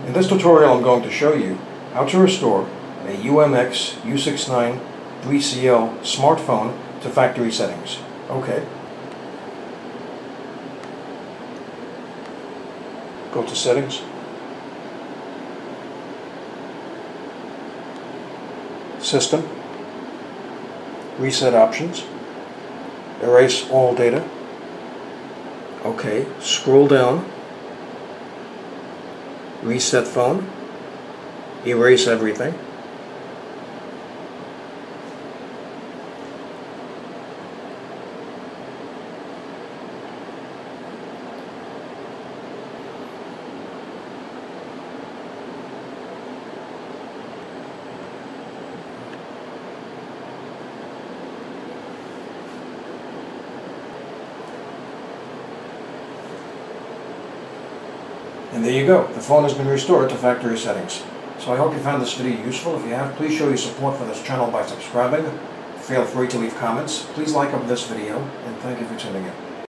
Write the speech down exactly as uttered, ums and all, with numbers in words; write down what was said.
In this tutorial I'm going to show you how to restore a U M X U six nine three C L smartphone to factory settings. Okay. Go to Settings. System. Reset Options. Erase all data. Okay. Scroll down. Reset phone. Erase everything. And there you go. The phone has been restored to factory settings. So I hope you found this video useful. If you have, please show your support for this channel by subscribing. Feel free to leave comments. Please like up this video, and thank you for tuning in.